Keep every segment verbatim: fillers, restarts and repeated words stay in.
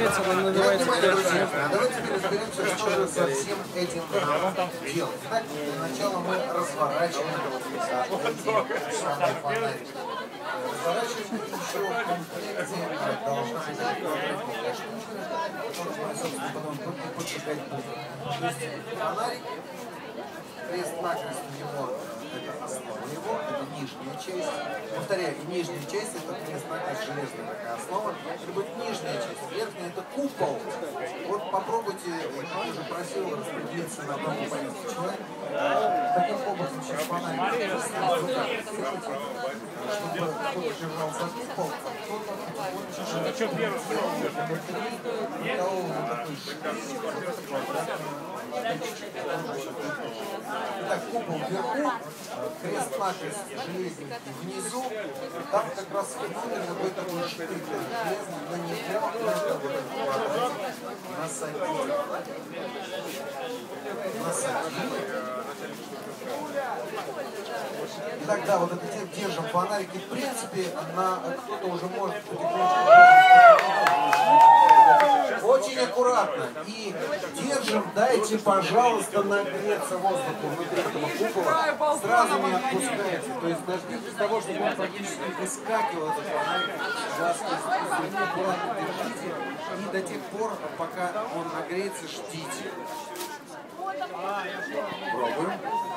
называется, он называется Друзья, давайте теперь разберемся, что же со всем этим делать. Так, для начала мы разворачиваем эти самые фонарики. Разворачиваем еще в комплекте должна быть электронная штучка, которую мы, собственно, потом поджигать будем. То есть фонарик, крест-накрест у него, это основа его, это нижняя часть. Повторяю, нижняя часть это крест-накрест, железная такая основа. Это будет нижняя часть, верхняя это купол. Вот попробуйте, я уже просил распределиться на одном количестве человек. Таким образом, сейчас фонарик выставите, чтобы кто-то держал за купол, а кто-то вот что первый так, купол вверху, крест-накрест железненький внизу, там как раз фигурный вот это вот штык железный, на него надо вот этот квадрат насадить. Насадить. И тогда вот это держим фонарики, в принципе, на кто-то уже может потихонечку. Очень аккуратно. И держим, дайте, пожалуйста, нагреться воздуху внутри этого купола. Сразу не отпускайте. То есть дождитесь того, чтобы он практически выскакивал этот фонарик. Аккуратно держите. И до тех пор, пока он нагреется, ждите. Пробуем.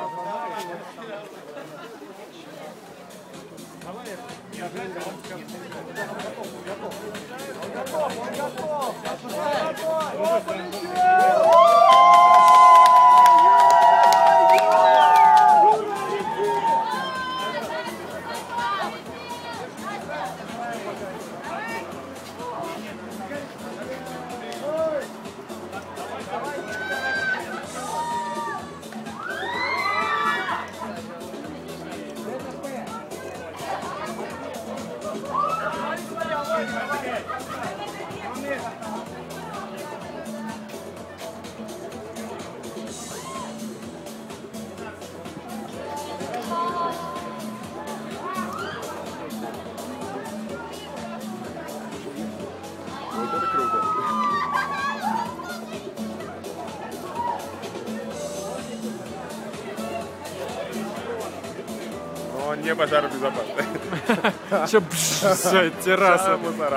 Не пожаробезопасный. Че, все, терраса.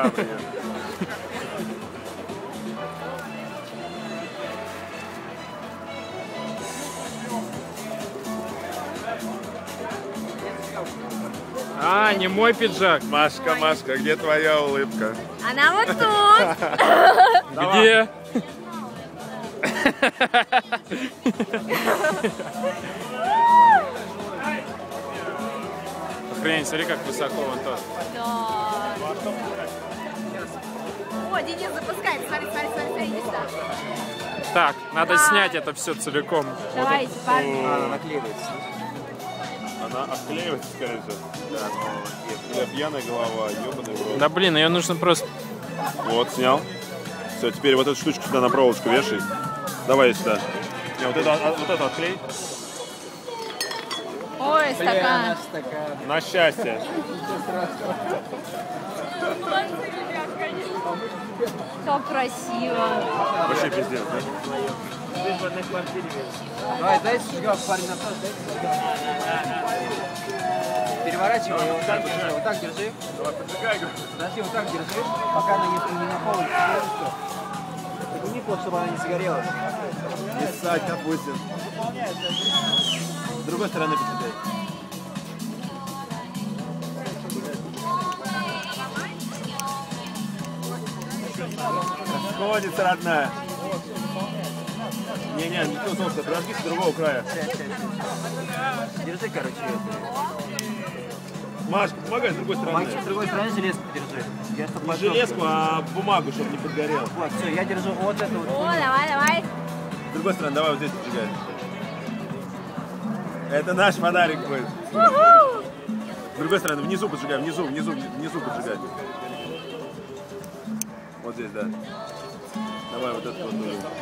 А, не мой пиджак. Машка, Машка, где твоя улыбка? Она вот тут. Где? Охренеть, смотри, как высоко вон тот. Да. О, Денис запускает. Смотри, смотри, смотри, смотри, иди сюда. Так, надо Да. снять это все целиком. Давайте, парни. Она наклеивается. Она обклеивается, скорее всего. Да, но я пьяная голова, ебаный в рот. Да блин, ее нужно просто... Вот, снял. Все, теперь вот эту штучку сюда на проволочку вешай. Давай сюда. Не, вот это, вот это отклей. Ой, стакан. На счастье. Как красиво. Вообще пиздец, да? Давай, дайте сжигал, парень, на то, дайте сжигал. Переворачивай его, вот так держи, вот так держи. Давай, поджигай. Подожди, вот так держи, пока она не, не наполнится полностью. Подними вот, чтобы она не загорелась. Не ссать, допустим. С другой стороны поджигай. Расходится, родная. Не-не, не то, солнце, подожди с другого края. Держи, короче, Машка, помогай с другой стороны. Мальчик, с другой стороны железку держи. Я, чтоб Не железку, а бумагу, чтобы не подгорел. Вот, все, я держу вот эту вот. О, давай, давай. С другой стороны, давай вот здесь поджигай. Это наш фонарик будет. С другой стороны, внизу поджигай, внизу, внизу, внизу поджигай. Вот здесь, да. Давай вот этот вот.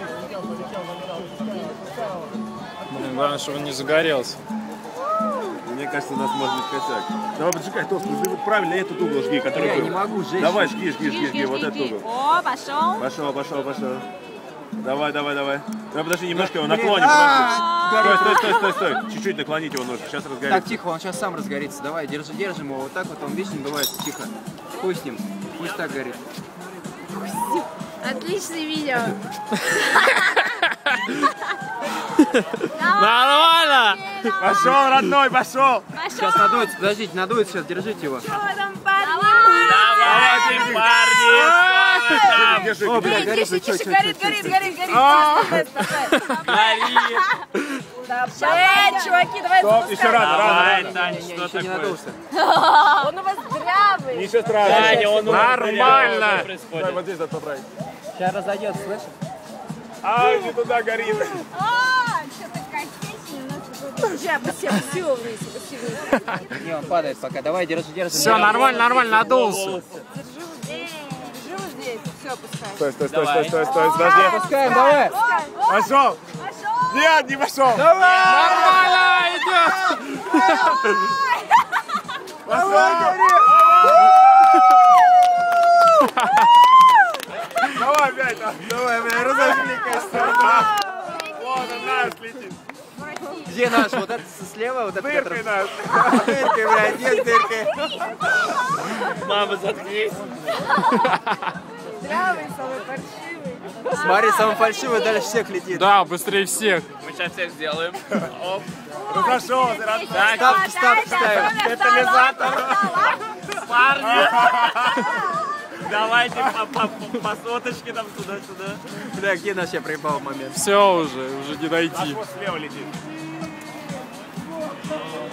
Блин, главное, чтобы он не загорелся. Мне кажется, у нас может быть косяк. Давай, поджигай, Тост, ты вот правильно этот угол жги, который Я был. не могу жечь. Давай, жги, жги, жги, жги, вот этот угол. О, пошел. Пошел, пошел, пошел. Давай, давай, давай. Давай, подожди, немножко его Блин, наклоним. а, Подожди. Стой, стой, стой, стой, стой. Чуть-чуть наклонить его нужно, сейчас Так, разгорится. тихо, он сейчас сам разгорится. Давай, держи, держим его. Вот так вот он вечно бывает. Тихо. Хуй с ним. Пусть так горит. Отличное видео. Нормально! Пошел, родной, пошел. Сейчас надуется, подождите, надуется сейчас, держите его. Что там, парни? Давайте, парни! Держи, О, держи. бля, горит, вы чё, чё, Горит, чё, горит, чё? горит, горит. Давай, чуваки, давай Стоп, еще рано, рано, Давай, рано. Тань, Не, что еще не такое? надулся. Он у вас дрявый. Ничего страшного. Таня, он нормально! Давай вот здесь надо поправить. Сейчас разойдется, слышишь? А, не туда горит. А, что-то косичный у нас какой-то. Сейчас, все, все вниз, все вниз. Не, он падает пока. Давай, держи, держи. Все, нормально, нормально, надулся. Держи вот здесь, все, пускай. Стой, стой, стой, стой, стой, стой, подожди. Пускаем, давай. Пошел. Нет, не пошел. Нормально идет! Давай опять. Давай, бля, разожгли костер. Вон он наш летит. Где наш? Вот этот слева, вот этот. Дыркой который- наш. Дыркой, блядь, нет дыркой. Мама, заткнись. Дрявый, самый паршивый. Смотри, самый фальшивый дальше всех летит. Да, быстрее всех. Мы сейчас всех сделаем. Оп. Разошелся, родной. Ставки, ставки ставим. Катализатор. Парни! Давайте по, по, по, по соточке там туда-сюда. Бля, где наш я проебал момент? Все уже, уже не найти. Вот слева летит.